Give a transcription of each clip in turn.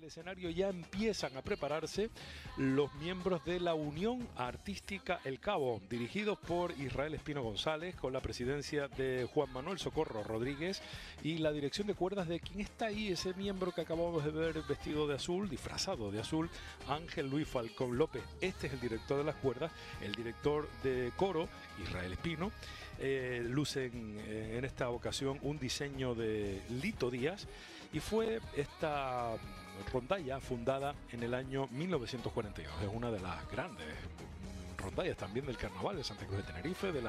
escenario ya empiezan a prepararse los miembros de la Unión Artística El Cabo, dirigidos por Israel Espino González, con la presidencia de Juan Manuel Socorro Rodríguez y la dirección de cuerdas de quien está ahí, ese miembro que acabamos de ver vestido de azul, disfrazado de azul, Ángel Luis Falcón López. Este es el director de las cuerdas, el director de coro, Israel Espino. Lucen en esta ocasión un diseño de Lito Díaz y fue esta rondalla fundada en el año 1942. Es una de las grandes rondallas también del carnaval de Santa Cruz de Tenerife, de las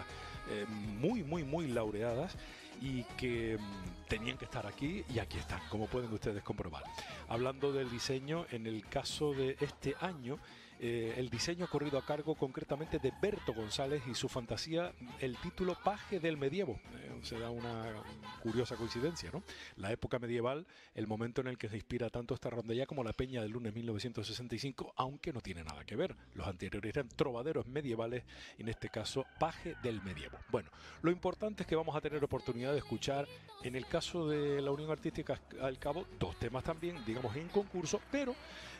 muy laureadas y que tenían que estar aquí y aquí están, como pueden ustedes comprobar. Hablando del diseño, en el caso de este año, el diseño ha corrido a cargo concretamente de Berto González y su fantasía, el título Paje del Medievo. Se da una curiosa coincidencia, ¿no? La época medieval, el momento en el que se inspira tanto esta rondalla como la Peña del Lunes 1965, aunque no tiene nada que ver. Los anteriores eran trovaderos medievales, y en este caso Paje del Medievo. Bueno, lo importante es que vamos a tener oportunidad de escuchar, en el caso de la Unión Artística El Cabo, dos temas también, digamos, en concurso, pero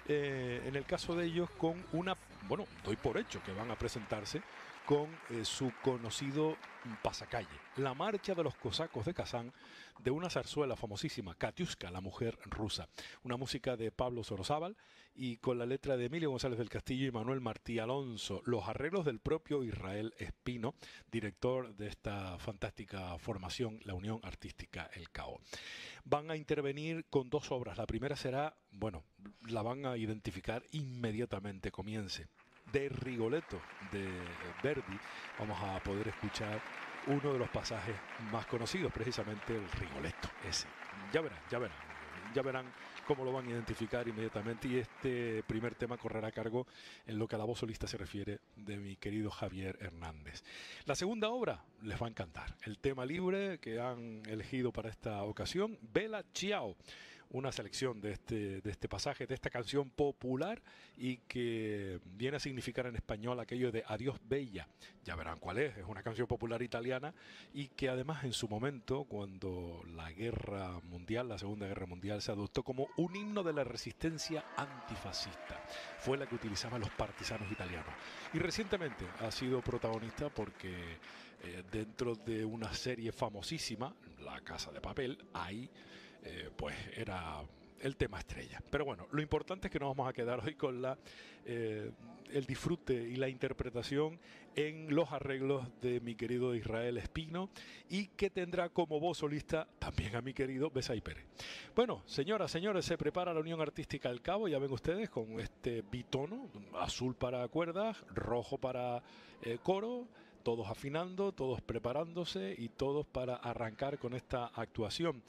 en el caso de ellos con una, bueno, doy por hecho que van a presentarse con su conocido pasacalle, la marcha de los cosacos de Kazán, de una zarzuela famosísima, Katiuska, la mujer rusa, una música de Pablo Sorozábal y con la letra de Emilio González del Castillo y Manuel Martí Alonso, los arreglos del propio Israel Espino, director de esta fantástica formación, la Unión Artística El Cabo. Van a intervenir con dos obras. La primera será, bueno, la van a identificar inmediatamente, comience. De Rigoletto de Verdi vamos a poder escuchar uno de los pasajes más conocidos, precisamente el Rigoletto ese. Ya verán cómo lo van a identificar inmediatamente, y este primer tema correrá a cargo, en lo que a la voz solista se refiere, de mi querido Javier Hernández. La segunda obra les va a encantar, el tema libre que han elegido para esta ocasión, Bella Ciao, una selección de este pasaje, de esta canción popular y que viene a significar en español aquello de adiós bella. Ya verán cuál es una canción popular italiana y que además en su momento, cuando la guerra mundial, la Segunda Guerra Mundial, se adoptó como un himno de la resistencia antifascista. Fue la que utilizaban los partisanos italianos. Y recientemente ha sido protagonista porque dentro de una serie famosísima, La Casa de Papel, ahí pues era el tema estrella. Pero bueno, lo importante es que nos vamos a quedar hoy con el disfrute y la interpretación en los arreglos de mi querido Israel Espino, y que tendrá como voz solista también a mi querido Besay Pérez. Bueno, señoras, señores, se prepara la Unión Artística El Cabo, ya ven ustedes, con este bitono, azul para cuerdas, rojo para coro, todos afinando, todos preparándose y todos para arrancar con esta actuación.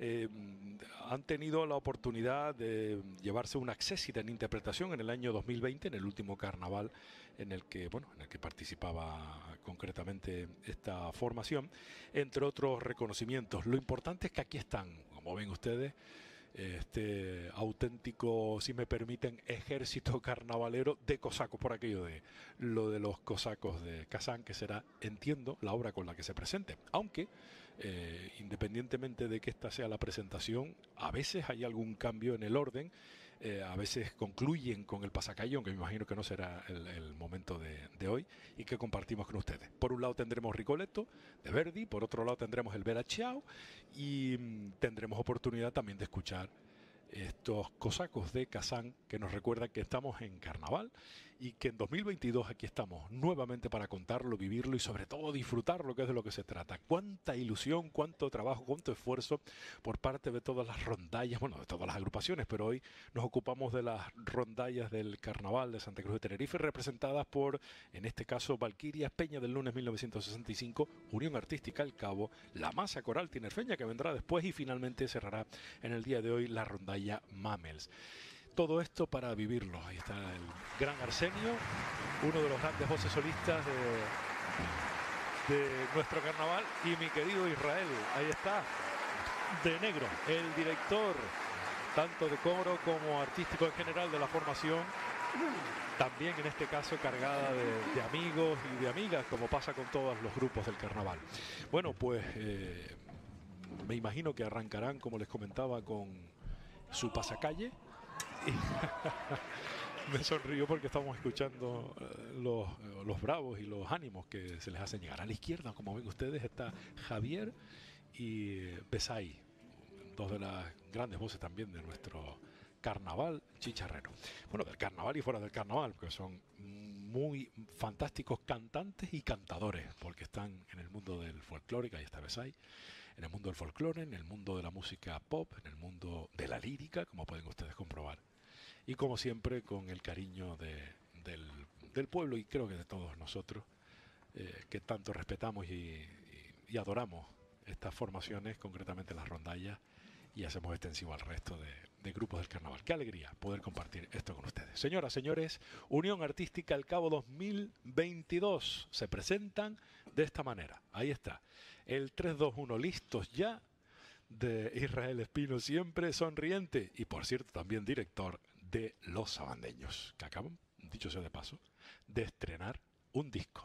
Han tenido la oportunidad de llevarse una accésita en interpretación en el año 2020, en el último carnaval en el que participaba concretamente esta formación, entre otros reconocimientos. Lo importante es que aquí están, como ven ustedes, este auténtico, si me permiten, ejército carnavalero de cosacos, por aquello de lo de los cosacos de Kazán, que será, entiendo, la obra con la que se presente. Aunque, independientemente de que esta sea la presentación, a veces hay algún cambio en el orden, a veces concluyen con el pasacallón, que me imagino que no será el momento de hoy, y que compartimos con ustedes. Por un lado tendremos Rigoletto de Verdi, por otro lado tendremos el Bella Ciao, y tendremos oportunidad también de escuchar estos cosacos de Kazán, que nos recuerdan que estamos en carnaval y que en 2022 aquí estamos nuevamente para contarlo, vivirlo y sobre todo disfrutarlo, que es de lo que se trata. Cuánta ilusión, cuánto trabajo, cuánto esfuerzo por parte de todas las rondallas, bueno, de todas las agrupaciones, pero hoy nos ocupamos de las rondallas del carnaval de Santa Cruz de Tenerife, representadas por, en este caso, Valquirias, Peña del Lunes 1965, Unión Artística El Cabo, la Masa Coral Tinerfeña, que vendrá después, y finalmente cerrará en el día de hoy la rondalla Mamels. Todo esto para vivirlo. Ahí está el gran Arsenio, uno de los grandes voces solistas de nuestro carnaval, y mi querido Israel, ahí está, de negro, el director tanto de coro como artístico en general de la formación, también en este caso cargada de amigos y de amigas, como pasa con todos los grupos del carnaval. Bueno, pues me imagino que arrancarán, como les comentaba, con su pasacalle, Me sonrío porque estamos escuchando los bravos y los ánimos que se les hacen llegar. A la izquierda, como ven ustedes, está Javier y Besay, dos de las grandes voces también de nuestro carnaval chicharrero. Bueno, del carnaval y fuera del carnaval, porque son muy fantásticos cantantes y cantadores, porque están en el mundo del folclore, que ahí está Besay, en el mundo del folclore, en el mundo de la música pop, en el mundo de la lírica, como pueden ustedes comprobar. Y como siempre, con el cariño del pueblo y creo que de todos nosotros, que tanto respetamos y adoramos estas formaciones, concretamente las rondallas, y hacemos extensivo al resto de grupos del carnaval. Qué alegría poder compartir esto con ustedes. Señoras, señores, Unión Artística El Cabo 2022 se presentan de esta manera. Ahí está, el 3-2-1, listos ya, de Israel Espino, siempre sonriente y por cierto también director de Los Sabandeños, que acaban, dicho sea de paso, de estrenar un disco.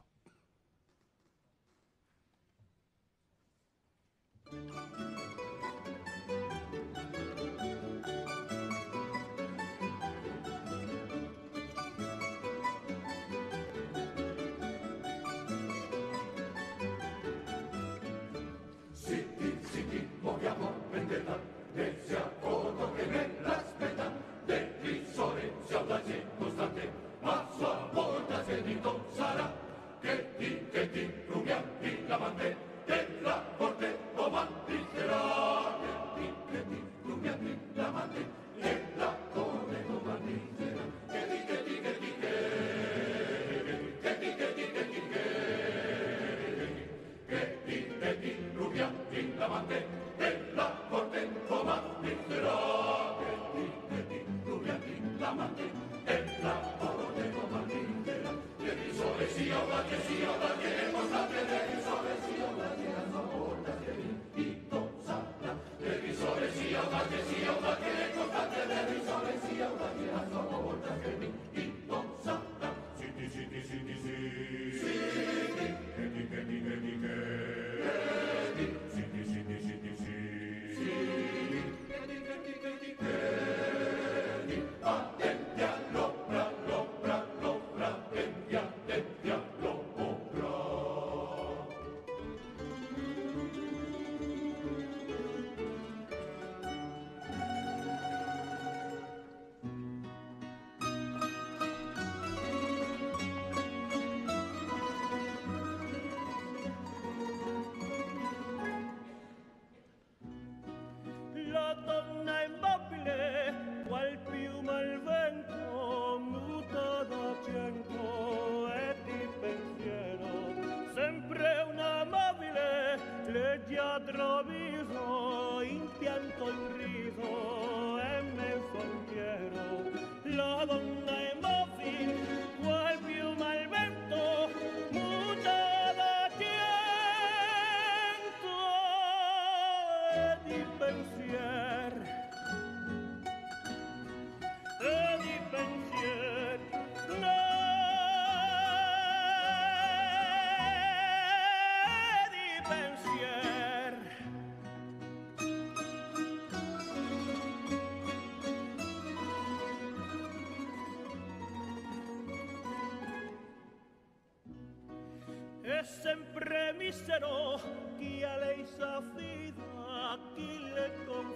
Sempre misero chi a lei s'affida, chi le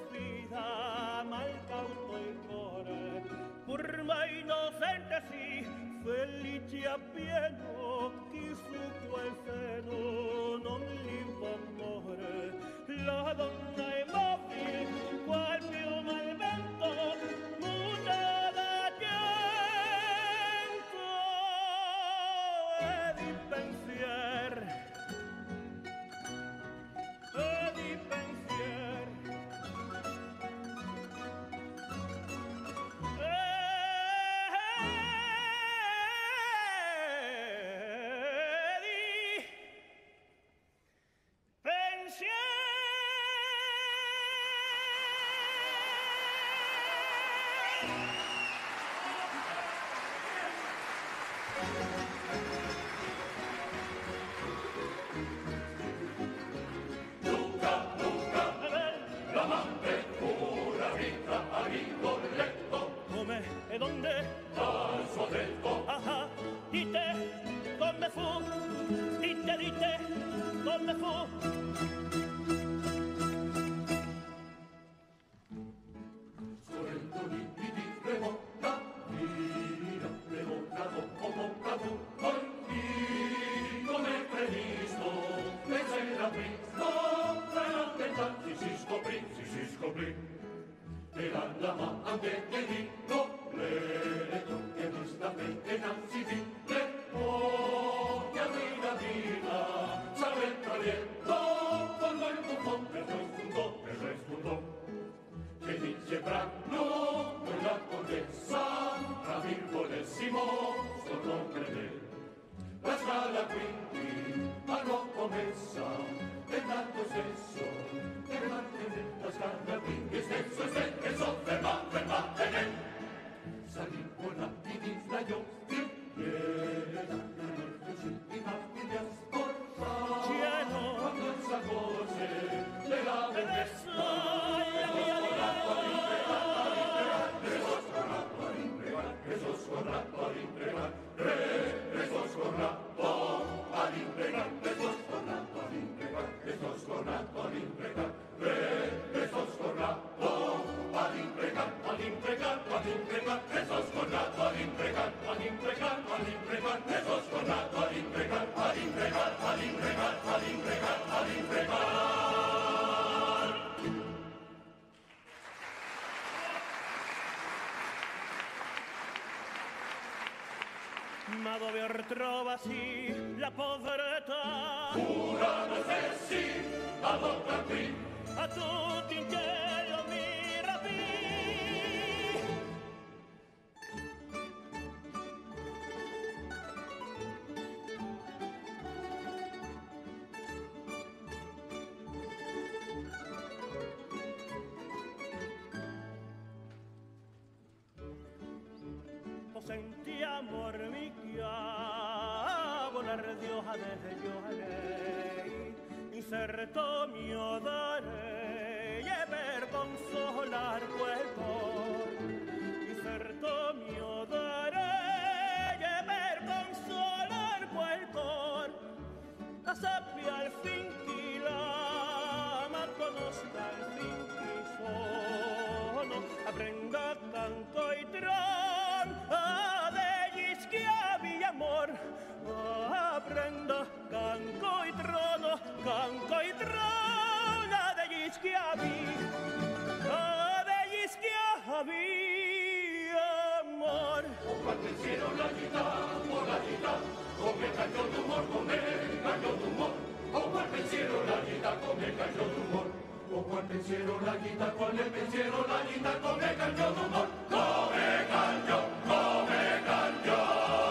confida, mal cauto il cuore, pur mai innocente sì, felice appieno, chi su quel seno non gli fa amore. La donna è immobile, qual piuma al vento, muta da pianto e di pensier. E di pensier. ma dove trovasi la povertà. Una necessì, a volta qui, A tutti in cielo mi rapì. O sentí amor mi volar Dios desde yo a lei, inserto mio dare e per consolar quel cor, inserto mio dare e per consolar quel cor, la sappia al fin chi la ma conosca al fin chi sono, aprenda canto y tron degli schiavi amor, aprenda canto y trono degli schiavi amor. con qual pensiero la gita, come cayó tu humor, come cayó tu humor. Con qual pensiero la gita, come cayó tu humor. Con qual pensiero la gita, con el pensiero la gita, come cayó tu humor. Come cayó, come cayó.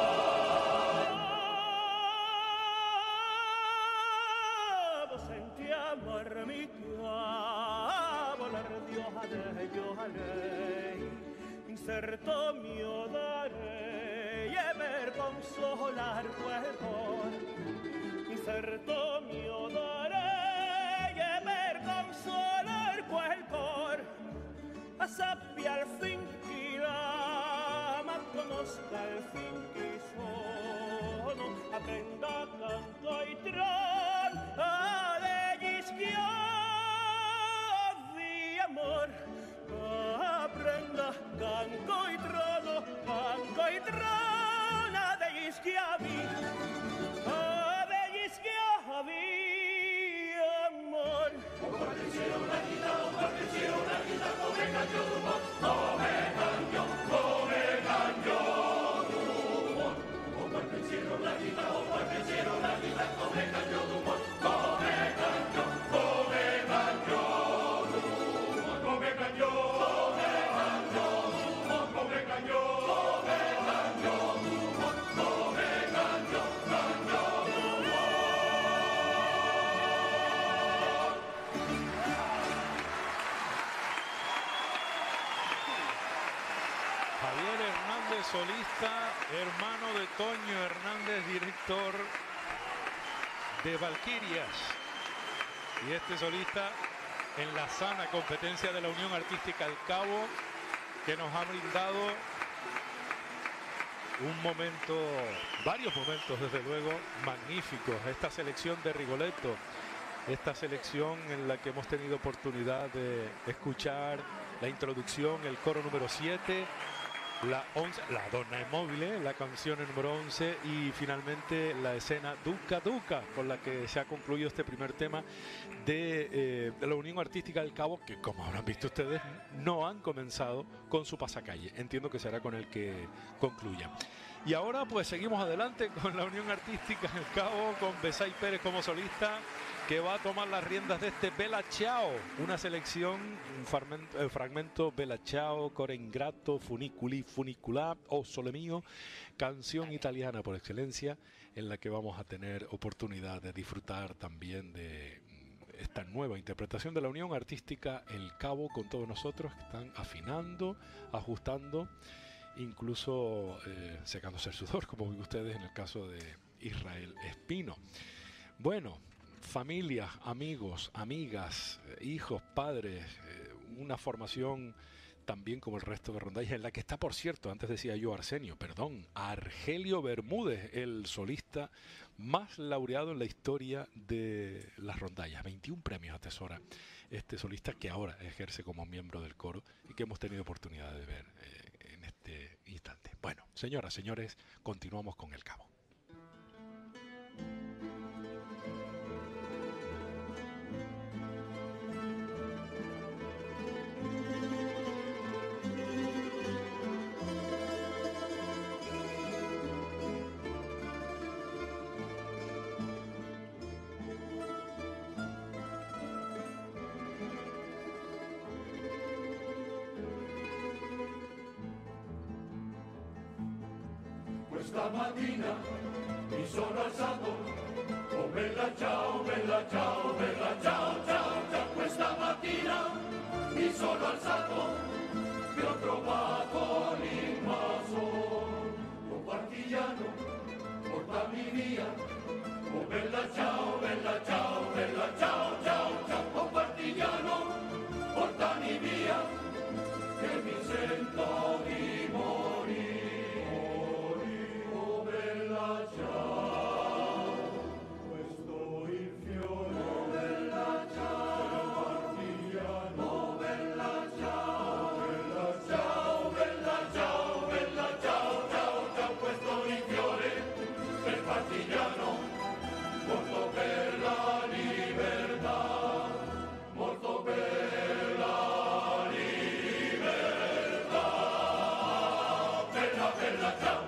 Senti amor mi volar Dios de yo a lei, inserto mio dare e per consolar quel cor, inserto mio dare e per consolar quel cor, a sappia al fin chi la ma conosca al fin chi sono, aprenda canto y tron degli schiavi amor, aprenda canto y trono degli schiavi amor. Con qual pensiero la gita, come cayó tu humor. Come cayó, come cayó tu humor. Con qual pensiero la gita, come cayó tu humor. Come cayó, come cayó tu humor. Come cayó, come cayó tu humor. Come cayó, come cayó tu humor. Come cayó, cayó tu humor. Javier Hernández, solista, hermano de Toño Hernández, director de Valquirias. Y este solista en la sana competencia de la Unión Artística El Cabo, que nos ha brindado un momento, varios momentos desde luego magníficos. Esta selección de Rigoletto, esta selección en la que hemos tenido oportunidad de escuchar la introducción, el coro número 7, la 11, la Donna Immobile, la canción número 11 y finalmente la escena Duca Duca, con la que se ha concluido este primer tema de la Unión Artística del Cabo, que como habrán visto ustedes no han comenzado con su pasacalle. Entiendo que será con el que concluya. Y ahora pues seguimos adelante con la Unión Artística del Cabo, con Besay Pérez como solista, que va a tomar las riendas de este Bella Ciao, una selección, un fragmento Bella Ciao, Core Ingrato, Funiculi, Funiculà, O Sole Mio, canción italiana por excelencia, en la que vamos a tener oportunidad de disfrutar también de esta nueva interpretación de la Unión Artística El Cabo, con todos nosotros que están afinando, ajustando, incluso secándose el sudor, como ven ustedes en el caso de Israel Espino. Bueno, familias, amigos, amigas, hijos, padres, una formación también como el resto de rondallas, en la que está, por cierto, antes decía yo Argelio Bermúdez, el solista más laureado en la historia de las rondallas. 21 premios atesora este solista, que ahora ejerce como miembro del coro y que hemos tenido oportunidad de ver en este instante. Bueno, señoras, señores, continuamos con El Cabo. questa mattina mi sono alzato, oh bella ciao, ciao, ciao, ciao, questa mattina mi sono alzato e ho trovato l'invasor. Oh partigiano, portami via, oh bella ciao, ciao, ciao, ciao, oh partigiano, portami via, che mi sento di morire, oh bella ciao, questo il fiore, oh bella ciao, partigiano, oh bella ciao, bella ciao, bella ciao, bella ciao, ciao, ciao, questo il fiore del partigiano, morto per la libertà, morto per la libertà, bella, bella ciao.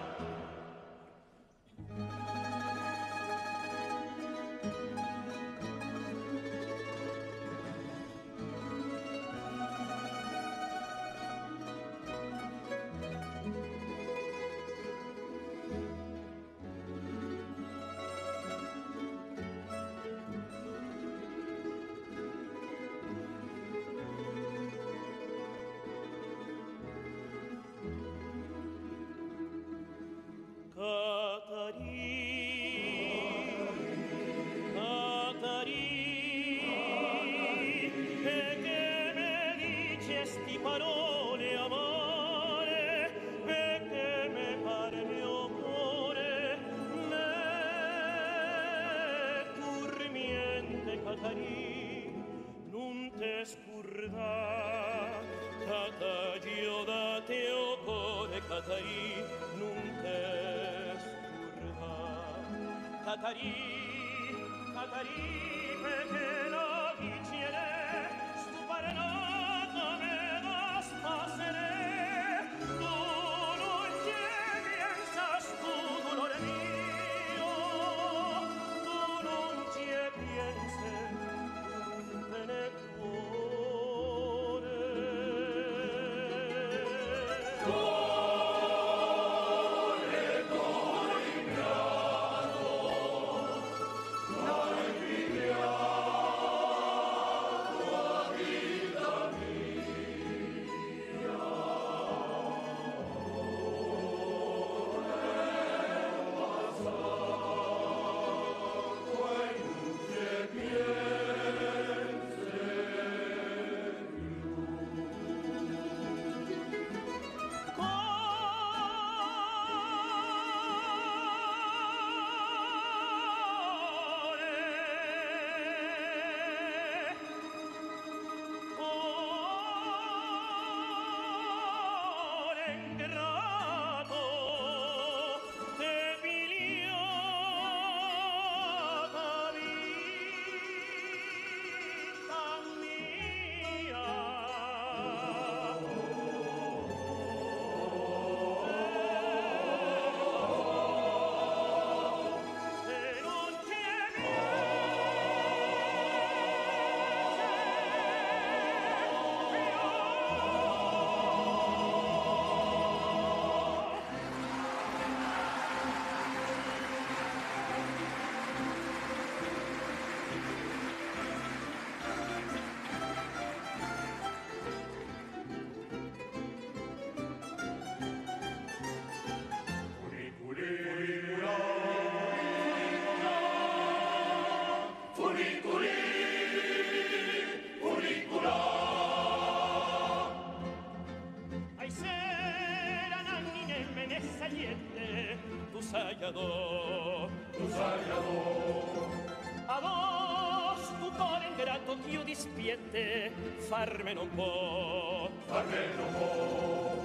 Farme non può, Farme non può,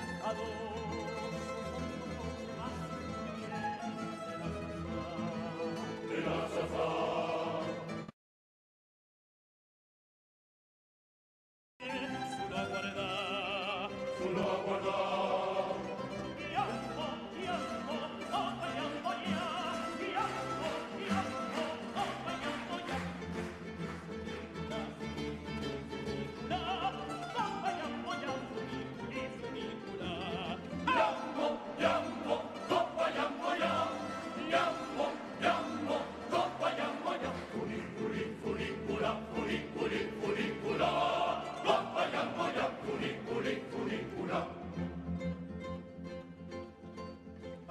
della safà, sulla guarda, sulla guarda, bianco, bianco, oh bianco, bianco, bianco, oh bianco,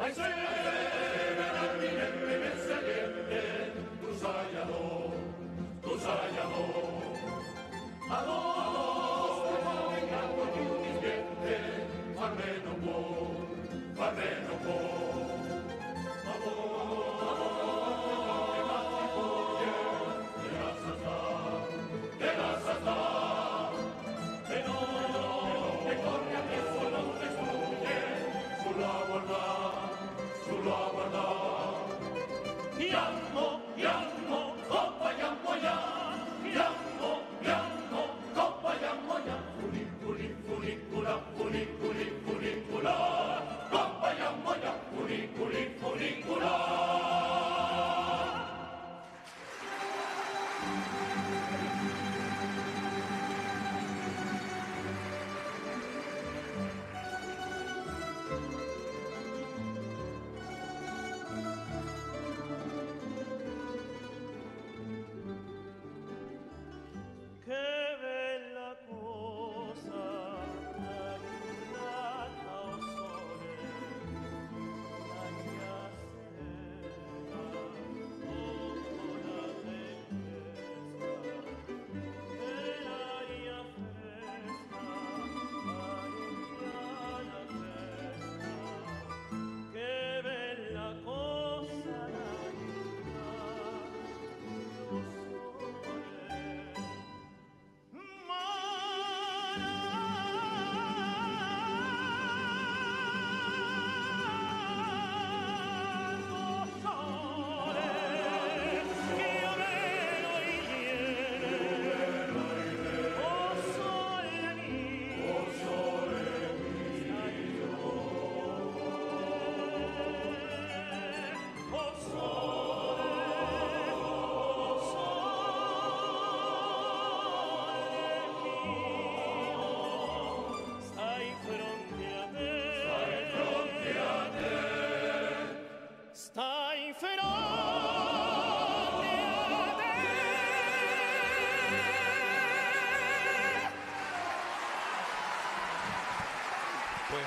Pues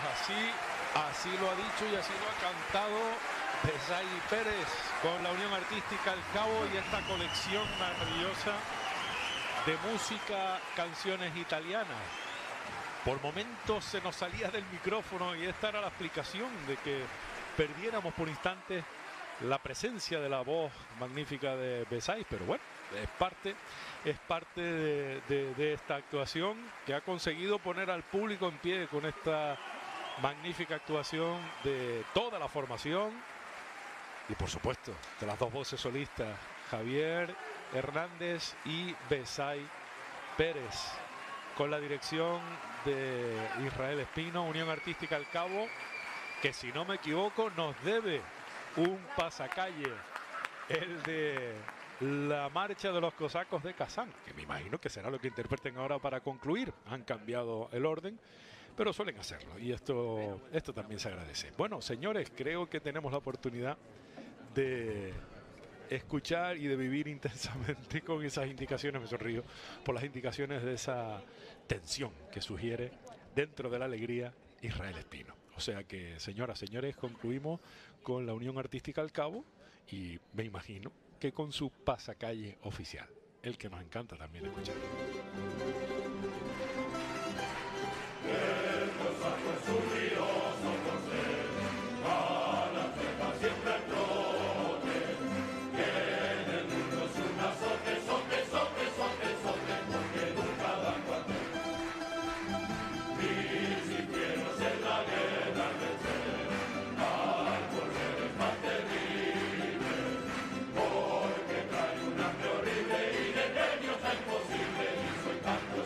así lo ha dicho y así lo ha cantado Besay Pérez con la Unión Artística El Cabo y esta colección maravillosa de música, canciones italianas. Por momentos se nos salía del micrófono y esta era la explicación de que perdiéramos por instantes la presencia de la voz magnífica de Besay, pero bueno, es parte de esta actuación que ha conseguido poner al público en pie con esta magnífica actuación de toda la formación y por supuesto de las dos voces solistas, Javier Hernández y Besay Pérez, con la dirección de Israel Espino, Unión Artística El Cabo, que si no me equivoco nos debe un pasacalle, el de la marcha de los cosacos de Kazán, que me imagino que será lo que interpreten ahora para concluir. Han cambiado el orden, pero suelen hacerlo y esto también se agradece. Bueno, señores, creo que tenemos la oportunidad de escuchar y de vivir intensamente con esas indicaciones, me sonrío, por las indicaciones de esa tensión que sugiere dentro de la alegría Israel Espino. O sea que, señoras, señores, concluimos con la Unión Artística El Cabo y me imagino que con su pasacalle oficial, el que nos encanta también escuchar. Porque trae un hambre horrible y de genio tan imposible, y soy tanto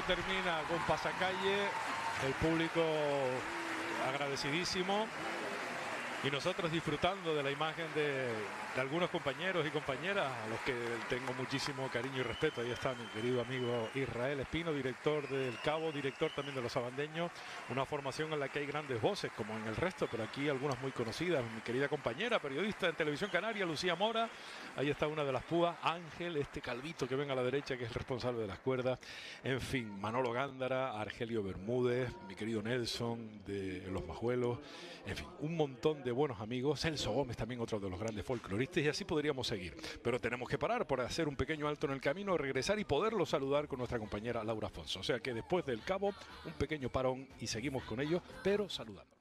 termina con pasacalle, el público agradecidísimo y nosotros disfrutando de la imagen de algunos compañeros y compañeras a los que tengo muchísimo cariño y respeto. Ahí está mi querido amigo Israel Espino, director del Cabo, director también de Los Abandeños, una formación en la que hay grandes voces como en el resto, pero aquí algunas muy conocidas. Mi querida compañera periodista en Televisión Canaria, Lucía Mora, ahí está una de las púas, Ángel, este calvito que ven a la derecha que es el responsable de las cuerdas, en fin, Manolo Gándara, Argelio Bermúdez, mi querido Nelson de Los Majuelos, en fin, un montón de buenos amigos. Celso Gómez también, otro de los grandes folcloristas, y así podríamos seguir, pero tenemos que parar por hacer un pequeño alto en el camino, regresar y poderlo saludar con nuestra compañera Laura Afonso. O sea que después del Cabo, un pequeño parón y seguimos con ellos, pero saludando.